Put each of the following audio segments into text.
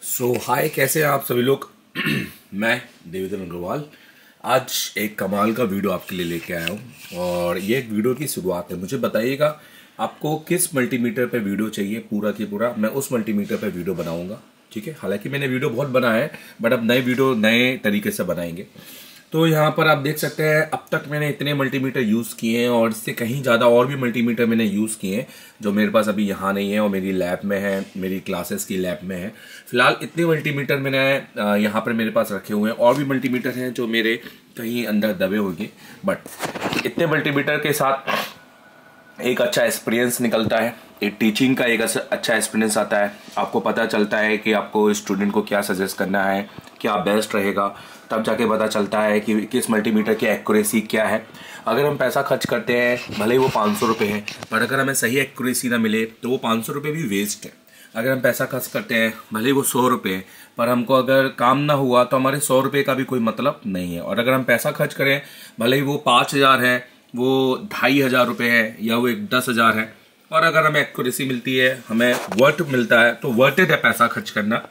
हाय, कैसे हैं आप सभी लोग। मैं देवेंद्र अग्रवाल आज एक कमाल का वीडियो आपके लिए लेके आया हूँ और ये एक वीडियो की शुरुआत है। मुझे बताइएगा आपको किस मल्टीमीटर पे वीडियो चाहिए, पूरा की पूरा मैं उस मल्टीमीटर पे वीडियो बनाऊंगा। ठीक है, हालांकि मैंने वीडियो बहुत बनाया है बट अब नए वीडियो नए तरीके से बनाएंगे। तो यहाँ पर आप देख सकते हैं अब तक मैंने इतने मल्टीमीटर यूज़ किए हैं और इससे कहीं ज़्यादा और भी मल्टीमीटर मैंने यूज़ किए हैं जो मेरे पास अभी यहाँ नहीं है और मेरी लैब में है, मेरी क्लासेस की लैब में है। फिलहाल इतने मल्टीमीटर मैंने यहाँ पर मेरे पास रखे हुए हैं। और भी मल्टीमीटर हैं जो मेरे कहीं अंदर दबे होंगे, बट इतने मल्टीमीटर के साथ एक अच्छा एक्सपीरियंस निकलता है, एक टीचिंग का एक अच्छा एक्सपीरियंस आता है। आपको पता चलता है कि आपको स्टूडेंट को क्या सजेस्ट करना है, क्या बेस्ट रहेगा, तब जाके पता चलता है कि किस मल्टीमीटर की एक्यूरेसी क्या है। अगर हम पैसा खर्च करते हैं भले ही वो 500 रुपये है, पर अगर हमें सही एक्यूरेसी ना मिले तो वो 500 रुपये भी वेस्ट है। अगर हम पैसा खर्च करते हैं भले ही वो 100 रुपये है, पर हमको अगर काम ना हुआ तो हमारे 100 रुपये का भी कोई मतलब नहीं है। और अगर हम पैसा खर्च करें भले ही वो 5,000 है, वो 2,500 रुपये है या वो 10,000 है, और अगर हमें एक्यूरेसी मिलती है, हमें वर्थ मिलता है, तो वर्थ इट है पैसा खर्च करना।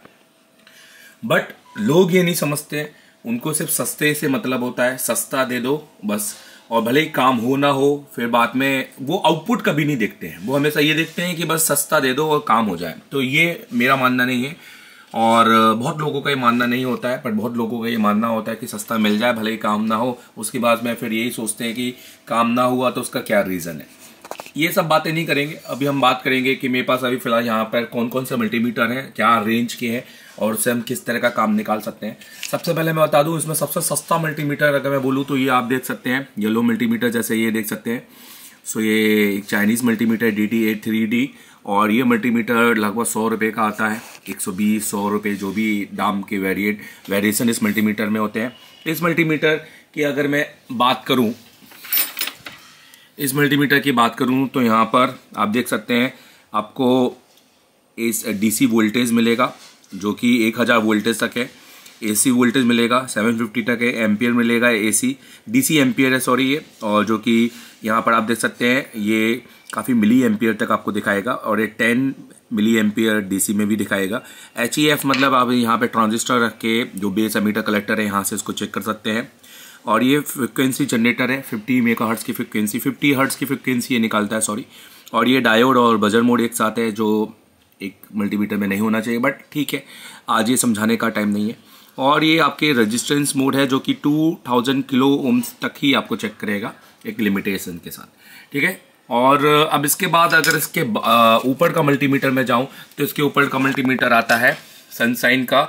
बट लोग ये नहीं समझते, उनको सिर्फ सस्ते से मतलब होता है, सस्ता दे दो बस। और भले ही काम हो ना हो, फिर बाद में वो आउटपुट कभी नहीं देखते हैं, वो हमेशा ये देखते हैं कि बस सस्ता दे दो और काम हो जाए। तो ये मेरा मानना नहीं है और बहुत लोगों का ये मानना नहीं होता है, पर बहुत लोगों का ये मानना होता है कि सस्ता मिल जाए भले ही काम ना हो। उसके बाद में फिर यही सोचते हैं कि काम ना हुआ तो उसका क्या रीज़न है। ये सब बातें नहीं करेंगे। अभी हम बात करेंगे कि मेरे पास अभी फिलहाल यहाँ पर कौन कौन से मल्टीमीटर हैं, क्या रेंज के हैं और उससे हम किस तरह का काम निकाल सकते हैं। सबसे पहले मैं बता दूं, इसमें सबसे सस्ता मल्टीमीटर अगर मैं बोलूँ तो ये आप देख सकते हैं, येलो मल्टीमीटर जैसे ये देख सकते हैं। सो ये एक चाइनीज़ मल्टीमीटर DT83D और ये मल्टीमीटर लगभग 100 रुपये का आता है, 120-100 रुपये जो भी दाम के वेरिएशन इस मल्टीमीटर में होते हैं। इस मल्टीमीटर की अगर मैं बात करूँ तो यहाँ पर आप देख सकते हैं आपको इस DC वोल्टेज मिलेगा जो कि 1000 वोल्टेज तक है, AC वोल्टेज मिलेगा 750 तक है, एम्पियर मिलेगा, DC एम्पियर है सॉरी ये, और जो कि यहाँ पर आप देख सकते हैं ये काफ़ी मिली एम्पियर तक आपको दिखाएगा और ये 10 मिली एम्पियर DC में भी दिखाएगा। HEF मतलब आप यहाँ पे ट्रांजिस्टर रख के जो बेस एमीटर कलेक्टर है यहाँ से इसको चेक कर सकते हैं। और ये फ्रिक्वेंसी जनरेटर है, 50 मेगाहर्ट्ज़ की फ्रिक्वेंसी, 50 हर्ट्ज़ की फ्रिक्वेंसी ये निकालता है सॉरी। और ये डायोड और बजर मोड एक साथ है जो एक मल्टीमीटर में नहीं होना चाहिए, बट ठीक है, आज ये समझाने का टाइम नहीं है। और ये आपके रेजिस्टेंस मोड है जो कि 2000 किलो ओम्स तक ही आपको चेक करेगा एक लिमिटेशन के साथ, ठीक है। और अब इसके बाद अगर इसके ऊपर का मल्टीमीटर में जाऊं तो इसके ऊपर का मल्टीमीटर आता है सनशाइन का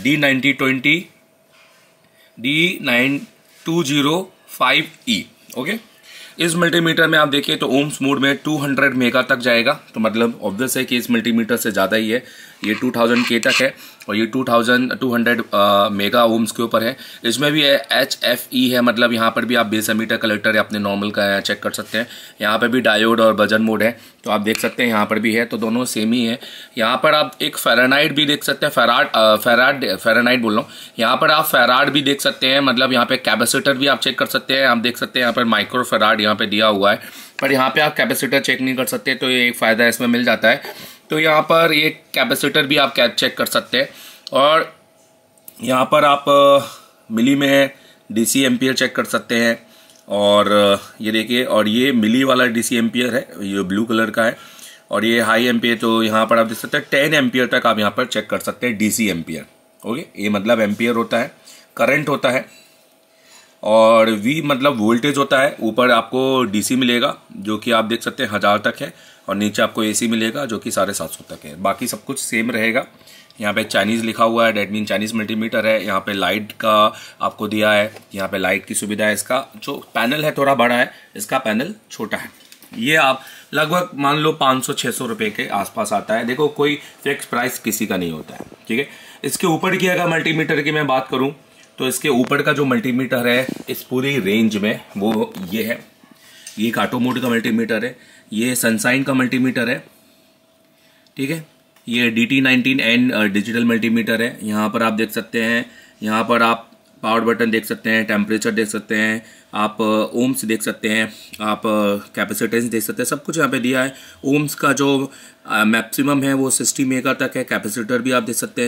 D205E। ओके, इस मल्टीमीटर में आप देखिए तो ओम्स मोड में 200 मेगा तक जाएगा, तो मतलब ऑब्वियस है कि इस मल्टीमीटर से ज़्यादा ही है। ये 2000 के तक है और ये 2200 मेगा ओम्स के ऊपर है। इसमें भी HFE है, मतलब यहाँ पर भी आप बेस एमीटर कलेक्टर अपने नॉर्मल का चेक कर सकते हैं। यहाँ पर भी डायोड और बजर मोड है, तो आप देख सकते हैं यहाँ पर भी है, तो दोनों सेम ही है। यहाँ पर आप एक फ़ारेनहाइट भी देख सकते हैं, फ़ारेनहाइट बोल रहा हूँ। यहाँ पर आप फैराड भी देख सकते हैं, मतलब यहाँ पे कैपेसिटर भी आप चेक कर सकते हैं। आप देख सकते हैं यहाँ पर माइक्रो फैराड यहाँ पे दिया हुआ है, पर यहाँ पे आप कैपेसिटर चेक नहीं कर सकते, तो ये एक फ़ायदा इसमें मिल जाता है। तो यहाँ पर ये कैपेसिटर भी आप चेक कर सकते हैं। और यहाँ पर आप मिली में DC एम्पियर चेक कर सकते हैं। और ये देखिए, और ये मिली वाला DC एम्पियर है, ये ब्लू कलर का है। और ये हाई एम्पियर, तो यहाँ पर आप देख सकते हैं 10 एम्पियर तक आप यहाँ पर चेक कर सकते हैं DC एम्पियर। ओके, ये मतलब एम्पियर होता है, करंट होता है, और V मतलब वोल्टेज होता है। ऊपर आपको DC मिलेगा जो कि आप देख सकते हैं 1000 तक है, और नीचे आपको AC मिलेगा जो कि 750 तक है। बाकी सब कुछ सेम रहेगा। यहाँ पे चाइनीज़ लिखा हुआ है, डेट मीन चाइनीज़ मल्टीमीटर है। यहाँ पे लाइट का आपको दिया है, यहाँ पे लाइट की सुविधा है। इसका जो पैनल है थोड़ा बड़ा है, इसका पैनल छोटा है। ये आप लगभग मान लो 500-600 रुपये के आसपास आता है। देखो, कोई फिक्स प्राइस किसी का नहीं होता है, ठीक है। इसके ऊपर की अगर मल्टीमीटर की मैं बात करूँ तो इसके ऊपर का जो मल्टीमीटर है इस पूरी रेंज में वो ये है। ये एक ऑटो मोड का मल्टीमीटर है, ये सनशाइन का मल्टीमीटर है, ठीक है। ये DT19N डिजिटल मल्टीमीटर है। यहाँ पर आप देख सकते हैं, यहाँ पर आप पावर बटन देख सकते हैं, टेम्परेचर देख सकते हैं, आप ओम्स देख सकते हैं, आप कैपेसिटेंस देख सकते हैं, सब कुछ यहाँ पे दिया है। ओम्स का जो मैक्सिमम है वो 60 मेगा तक है। कैपेसिटर भी आप देख सकते हैं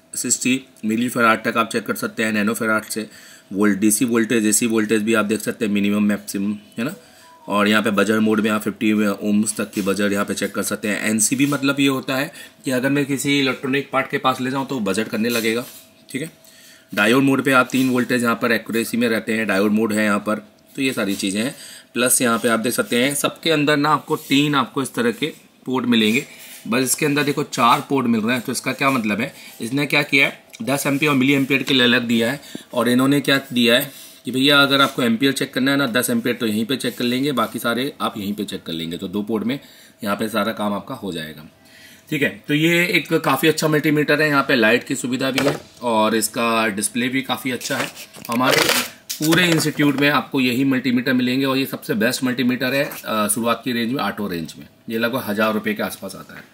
60 मिली फैराड तक आप चेक कर सकते हैं नैनो फैराड से। डीसी वोल्टेज, एसी वोल्टेज भी आप देख सकते हैं, मिनिमम मैक्सिमम, है ना। और यहाँ पे बजर मोड में आप 50 ओम्स तक की बजर यहाँ पे चेक कर सकते हैं। एनसीबी मतलब ये होता है कि अगर मैं किसी इलेक्ट्रॉनिक पार्ट के पास ले जाऊँ तो बजर करने लगेगा, ठीक है। डायोड मोड पे आप 3 वोल्टेज यहाँ पर एक्यूरेसी में रहते हैं, डायोड मोड है यहाँ पर। तो ये सारी चीज़ें हैं। प्लस यहाँ पे आप देख सकते हैं सबके अंदर ना आपको 3 आपको इस तरह के पोर्ट मिलेंगे, बस इसके अंदर देखो 4 पोर्ट मिल रहे हैं। तो इसका क्या मतलब है, इसने क्या किया है 10 एम्पियर और मिली एम्पियर के लिए अलग दिया है। और इन्होंने क्या दिया है कि भैया अगर आपको एम्पियर चेक करना है ना 10 एम्पियर तो यहीं पे चेक कर लेंगे, बाकी सारे आप यहीं पे चेक कर लेंगे। तो 2 पोर्ट में यहाँ पे सारा काम आपका हो जाएगा, ठीक है। तो ये एक काफ़ी अच्छा मल्टीमीटर है। यहाँ पे लाइट की सुविधा भी है और इसका डिस्प्ले भी काफ़ी अच्छा है। हमारे पूरे इंस्टीट्यूट में आपको यही मल्टीमीटर मिलेंगे और ये सबसे बेस्ट मल्टीमीटर है शुरुआत की रेंज में, ऑटो रेंज में। ये लगभग 1000 रुपये के आसपास आता है।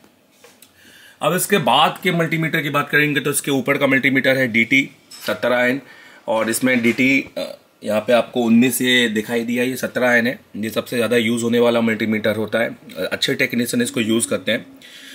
अब इसके बाद के मल्टीमीटर की बात करेंगे तो इसके ऊपर का मल्टीमीटर है DT 17N और इसमें DT यहाँ पे आपको 19 से दिखाई दिया, ये 17N है। ये सबसे ज़्यादा यूज़ होने वाला मल्टीमीटर होता है, अच्छे टेक्नीशियन इसको यूज़ करते हैं।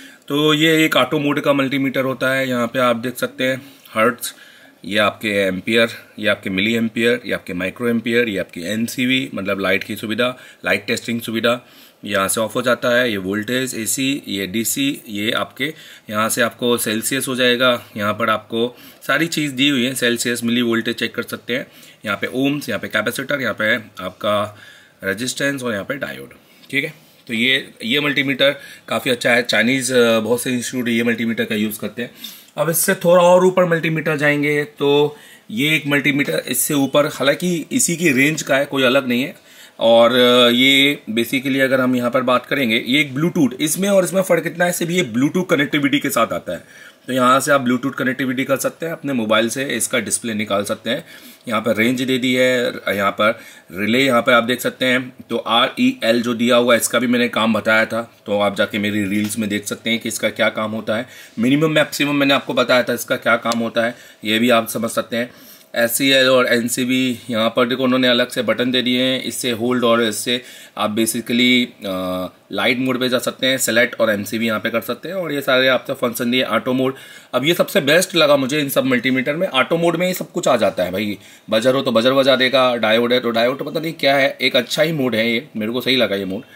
तो ये एक ऑटो मोड का मल्टीमीटर होता है। यहाँ पे आप देख सकते हैं हर्ट्ज, ये आपके एम्पियर, ये आपके मिली एम्पियर, ये आपके माइक्रो एम्पियर, ये आपकी NCV मतलब लाइट की सुविधा, लाइट टेस्टिंग सुविधा यहाँ से ऑफ हो जाता है। ये वोल्टेज AC, ये DC, ये आपके यहाँ से आपको सेल्सियस हो जाएगा। यहाँ पर आपको सारी चीज़ दी हुई है, सेल्सियस मिली वोल्टेज चेक कर सकते हैं। यहाँ पे ओम्स, यहाँ पे कैपेसिटर, यहाँ पे आपका रेजिस्टेंस और यहाँ पे डायोड, ठीक है। तो ये मल्टीमीटर काफ़ी अच्छा है। चाइनीज़ बहुत से इंस्टीट्यूट ये मल्टीमीटर का यूज़ करते हैं। अब इससे थोड़ा और ऊपर मल्टीमीटर जाएंगे तो ये एक मल्टीमीटर इससे ऊपर, हालांकि इसी की रेंज का है, कोई अलग नहीं है। और ये बेसिकली अगर हम यहाँ पर बात करेंगे, ये एक ब्लूटूथ, इसमें और इसमें फ़र्क इतना है, सिर्फ ये ब्लूटूथ कनेक्टिविटी के साथ आता है। तो यहाँ से आप ब्लूटूथ कनेक्टिविटी कर सकते हैं, अपने मोबाइल से इसका डिस्प्ले निकाल सकते हैं। यहाँ पर रेंज दे दी है, यहाँ पर रिले यहाँ पर आप देख सकते हैं। तो REL जो दिया हुआ है इसका भी मैंने काम बताया था, तो आप जाके मेरी रील्स में देख सकते हैं कि इसका क्या काम होता है। मिनिमम मैक्सिमम मैंने आपको बताया था इसका क्या काम होता है, ये भी आप समझ सकते हैं। SCL और NCB यहाँ पर देखो उन्होंने अलग से बटन दे दिए हैं, इससे होल्ड और इससे आप बेसिकली लाइट मोड पे जा सकते हैं, सेलेक्ट और MCB यहाँ पे कर सकते हैं। और ये सारे आपका फंक्शन दिए। ऑटो मोड, अब ये सबसे बेस्ट लगा मुझे इन सब मल्टीमीटर में। ऑटो मोड में ये सब कुछ आ जाता है भाई, बजर हो तो बजर बजा देगा, डायोड है तो डायोड, तो पता नहीं क्या है, एक अच्छा ही मोड है ये, मेरे को सही लगा ये मोड।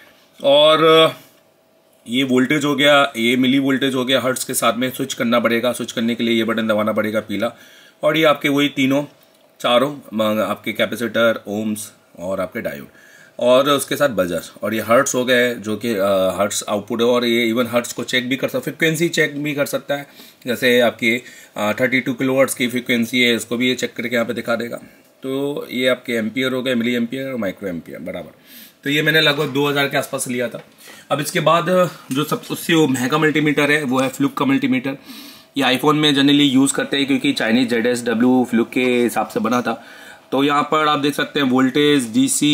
और ये वोल्टेज हो गया, ये मिली वोल्टेज हो गया, हर्ट्ज के साथ में स्विच करना पड़ेगा। स्विच करने के लिए ये बटन दबाना पड़ेगा पीला। और ये आपके वही चारों आपके कैपेसिटर, ओम्स और आपके डायोड और उसके साथ बजर। और ये हर्ट्स हो गए जो कि हर्ट्स आउटपुट है। और ये इवन हर्ट्स को चेक भी कर सकता है, फ्रिक्वेंसी चेक भी कर सकता है। जैसे आपकी 32 किलोहर्ट्ज की फ्रिक्वेंसी है, इसको भी ये चेक करके यहाँ पे दिखा देगा। तो ये आपके एम्पियर हो गए, मिली एम्पियर और माइक्रो एम्पियर बराबर। तो ये मैंने लगभग 2000 के आसपास लिया था। अब इसके बाद जो सब उससे महंगा मल्टीमीटर है वो है फ्लूक का मल्टीमीटर। ये आईफोन में जनरली यूज़ करते हैं क्योंकि चाइनीज ZSW फ्लूक के हिसाब से बना था। तो यहाँ पर आप देख सकते हैं voltage, DC,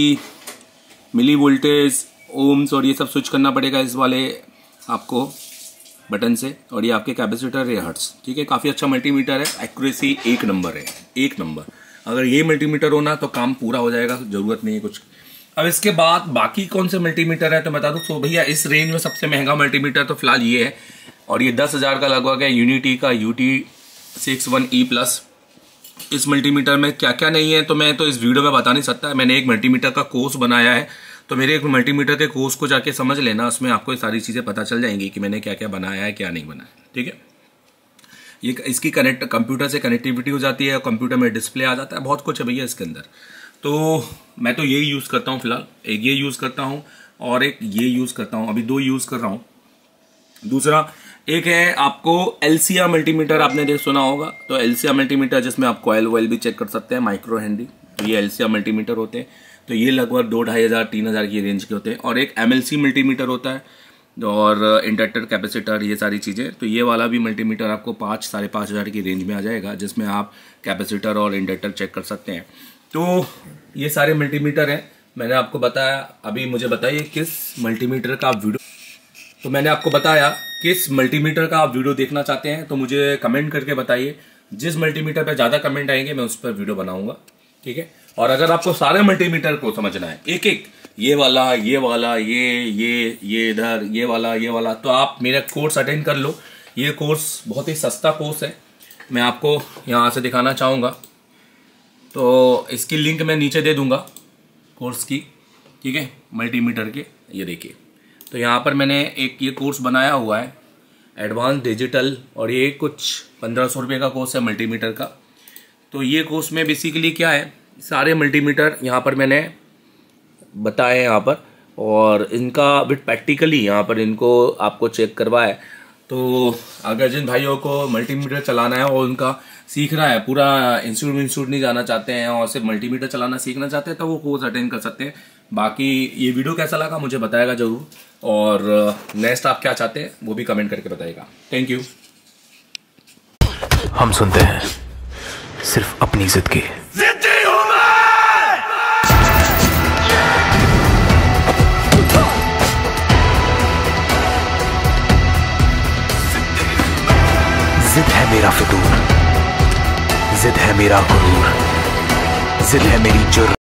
milli voltage, ohms और ये सब स्विच करना पड़ेगा इस वाले आपको बटन से। और ये आपके कैपेसिटर है हर्ट्ज, ठीक है। काफ़ी अच्छा मल्टीमीटर है, एक्यूरेसी 1 नंबर है, 1 नंबर। अगर ये मल्टीमीटर होना तो काम पूरा हो जाएगा, ज़रूरत नहीं है कुछ। अब इसके बाद बाकी कौन से मल्टीमीटर है तो बता दूं। तो भैया इस रेंज में सबसे महंगा मल्टीमीटर तो फिलहाल ये है और ये 10,000 का लगभग है, यूनिटी का UT61E+। इस मल्टीमीटर में क्या क्या नहीं है तो मैं तो इस वीडियो में बता नहीं सकता। मैंने एक मल्टीमीटर का कोर्स बनाया है, तो मेरे एक मल्टीमीटर के कोर्स को जाके समझ लेना, उसमें आपको ये सारी चीज़ें पता चल जाएंगी कि मैंने क्या क्या बनाया है, क्या नहीं बनाया, ठीक है। ये इसकी कंप्यूटर से कनेक्टिविटी हो जाती है, कंप्यूटर में डिस्प्ले आ जाता है, बहुत कुछ है भैया इसके अंदर। तो मैं तो यही यूज़ करता हूँ फिलहाल, एक ये यूज़ करता हूँ और एक ये यूज़ करता हूँ, अभी 2 यूज़ कर रहा हूँ। दूसरा एक है आपको LCR मल्टीमीटर, आपने सुना होगा। तो LCR मल्टीमीटर जिसमें आप कॉयल वॉयल भी चेक कर सकते हैं, माइक्रो हैंडी, तो ये LCR मल्टीमीटर होते हैं। तो ये लगभग 2-2,500-3,000 की रेंज के होते हैं। और एक MLC मल्टीमीटर होता है और इंडक्टर, कैपेसिटर, ये सारी चीज़ें। तो ये वाला भी मल्टीमीटर आपको 5-5,500 की रेंज में आ जाएगा, जिसमें आप कैपेसिटर और इंडक्टर चेक कर सकते हैं। तो ये सारे मल्टीमीटर हैं, मैंने आपको बताया। अभी मुझे बताइए किस मल्टीमीटर का आप वीडियो, तो मैंने आपको बताया किस मल्टीमीटर का आप वीडियो देखना चाहते हैं, तो मुझे कमेंट करके बताइए। जिस मल्टीमीटर पे ज़्यादा कमेंट आएंगे मैं उस पर वीडियो बनाऊंगा, ठीक है। और अगर आपको सारे मल्टीमीटर को समझना है, एक एक, ये वाला, ये वाला, ये इधर, ये वाला, तो आप मेरा कोर्स अटेंड कर लो। ये कोर्स बहुत ही सस्ता कोर्स है मैं आपको यहाँ से दिखाना चाहूँगा। तो इसकी लिंक मैं नीचे दे दूँगा कोर्स की, ठीक है, मल्टीमीटर के। ये देखिए, तो यहाँ पर मैंने एक ये कोर्स बनाया हुआ है एडवांस डिजिटल, और ये कुछ 1500 रुपये का कोर्स है मल्टीमीटर का। तो ये कोर्स में बेसिकली क्या है, सारे मल्टीमीटर यहाँ पर मैंने बताए हैं यहाँ पर, और इनका बिट प्रैक्टिकली यहाँ पर इनको आपको चेक करवाया। तो अगर जिन भाइयों को मल्टीमीटर चलाना है और उनका सीखना है, पूरा इंस्टीट्यूट नहीं जाना चाहते हैं और सिर्फ मल्टीमीटर चलाना सीखना चाहते हैं, तो वो कोर्स अटेंड कर सकते हैं। बाकी ये वीडियो कैसा लगा मुझे बताएगा ज़रूर, और नेक्स्ट आप क्या चाहते हैं वो भी कमेंट करके बताइएगा। Thank you. हम सुनते हैं सिर्फ अपनी जिद की। जिद है मेरा फितूर, जिद है मेरा गुरूर, जिद है मेरी जुर्म।